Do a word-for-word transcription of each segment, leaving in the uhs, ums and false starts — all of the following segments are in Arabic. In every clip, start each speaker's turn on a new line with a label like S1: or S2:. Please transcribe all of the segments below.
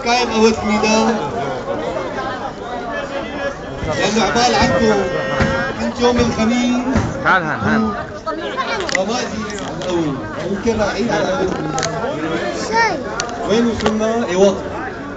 S1: حكاية بقوة الميدان لأنه عبال عنده كنت يوم الخميس
S2: تعال هان هان
S1: رمادي الأول يمكن رايحين على قوة الميدان. وين وصلنا؟ اي وقت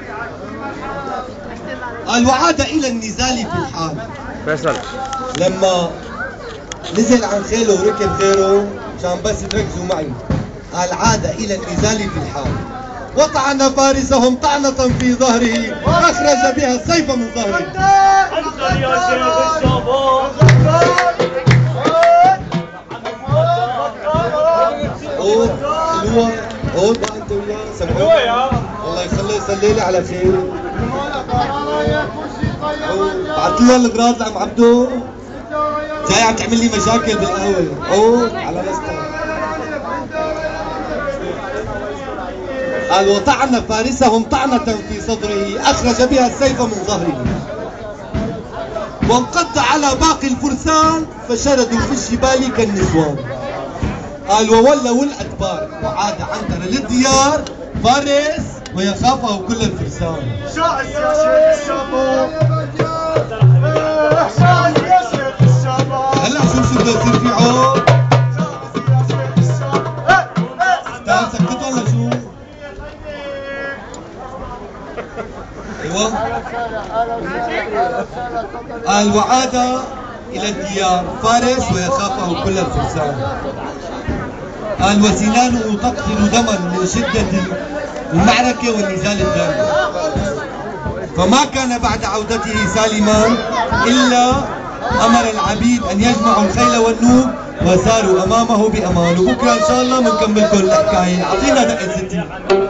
S1: قال وعاد إلى النزال في الحال.
S2: فيصل
S1: لما نزل عن خيله وركب غيره عشان بس تركزوا معي، قال عاد إلى النزال في الحال وطعن فارسهم طعنة في ظهره أخرج بها السيف من ظهره.
S3: انزل يا شيخ الشباب.
S1: عود الوا عود بقى انت وياه سمعوا الله يخليه يصلي لي على خير. بعت له الاغراض لعم عبدو جاي عم تعمل لي مشاكل بالقهوه. عود على راسك. قال وطعن فارسهم طعنة في صدره أخرج بها السيف من ظهره وانقض على باقي الفرسان فشردوا في الجبال كالنسوان. قال وولوا الأدبار وعاد عنتر للديار فارس ويخافه كل الفرسان.
S3: شاعر يا شيخ الشباب. شاعر يا شيخ الشباب.
S1: هلا شوف شو بده يصير في عود. استاذ سكت ولا شو؟ ايوه. قال وعاد الى الديار فارس ويخافه كل الفرسان. قال وسنانه تقطر دما من شدة المعركة والنزال الدامي. فما كان بعد عودته سالما إلا أمر العبيد أن يجمعوا الخيل والنوب وساروا أمامه بأمان. وبكرة إن شاء الله بنكمل كل الحكاية. أعطينا دقة ستين.